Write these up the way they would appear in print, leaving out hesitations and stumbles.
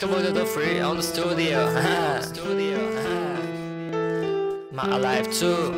SkoolBoy223 on the studio. My alive too.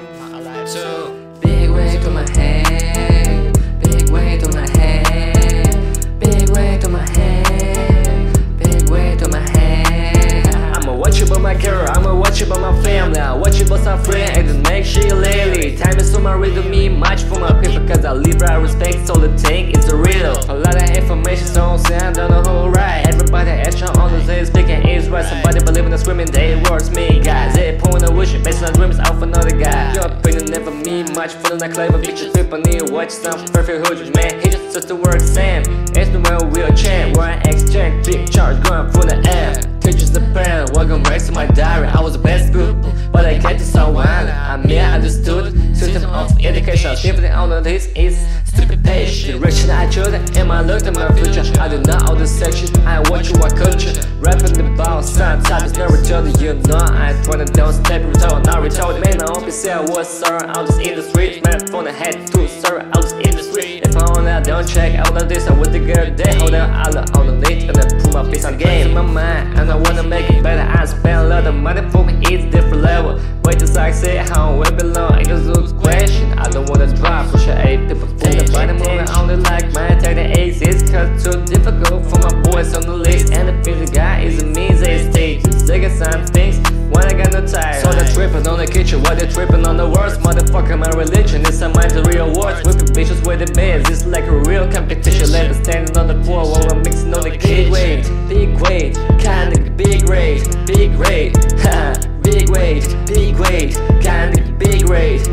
Big way to my head, big way to my head, big way to my head, big way to my head. I'ma watch you about my girl, I'ma watch you about my family, I watch you about some friends and then make sure you lately. Time is so much riddle me much for my people, cause I live right respect, so the thing is a riddle. A lot of information, so say I don't know who right. Everybody extra on the day speaking is right. Somebody believing the screaming, they words me guys. They pulling the wish, based on dreams out for another guy. Your opinion never mean much, feeling like clever bitches. People need to watch some perfect hood, man. He just to work same. It's the way we'll change, where I exchange big charge going through the air. Teachers the parent, welcome back to my diary. I was the best pupil, but I get to someone I understood. System of education, simply on the list is stupid page. Direction I chose, and I looked at my future. I do not all the section, I watch you what culture. Rapping about sometimes never told you know. I tryna don't step retard, not retarded. Man, I hope you say I was sorry. I was in the street, man, from the head to sorry. I was in the street. If I only don't check out of this, I would the girl day. Hold on, I look on the list, and I put my face on game. In my mind, and I wanna make it better. I spend a lot of money for me, it's different level. Way to succeed, how we belong, it is a good question. I don't wanna drop, push a people for the body moving only like mine. Take the exist, cause too difficult for my boys on the list. And the physical guy is a means they stage. They got some things when I got no time. So they're tripping on the kitchen while they're tripping on the words. Motherfucker, my religion is some mind to real words. Whipping bitches with the beds, it's like a real competition. Let us standing on the floor while I'm mixing on the big weight, kinda big rate, ha. Big weight, kinda big rate,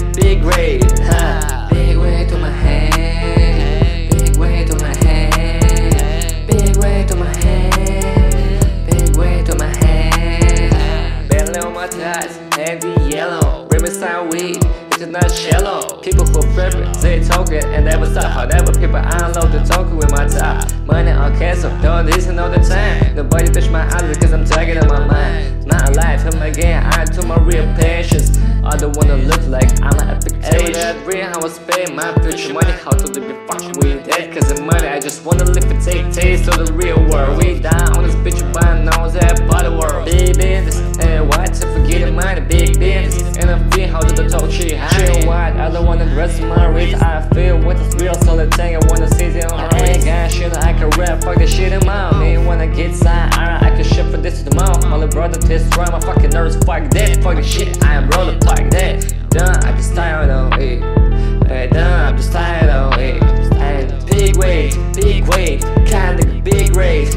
ha. Big way to my head, big way to my head, big way to my head, big way to my head. Belly on my thighs, heavy yellow. Riverside weed, it's not shallow. People who favorite, they talking and never stop. However, people unload the talking with my top. Money on castle, don't listen all the time. Nobody touch my eyes because I'm tagging on my mind. Not alive, him again, I took my real patience. I don't wanna look like I'm an epic age. That real, I was paying my future money. How to live it, fuck with that? Cause the money, I just wanna live and take taste of the real world. We down on this bitch, but I know that part of the world. Big business, and why to forget the money, big business. And I feel how to talk shit high. Chill wide, I don't wanna dress my wrist. I feel what is real, so the thing I wanna see it on my ain't got shit, I can rap, fuck the shit in my me. When I get signed, I can ship for this to the mouth. My little brother, this try my fucking nerves, fuck that, fuck the shit, I am roller, fuck that. Done, I just tired on it. Done, I'm just tired on it. And big weight, kinda big rate,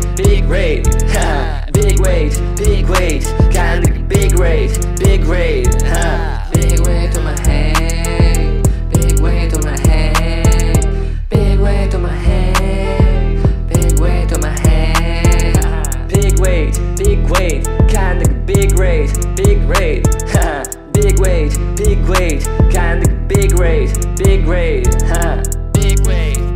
ha. Big weight, kinda big rate, ha. Big way to my head, big way to my head, big way to my head, big way to my head. Big weight, kinda big rate, ha. Big weight, kinda big rate, ha. Big weight.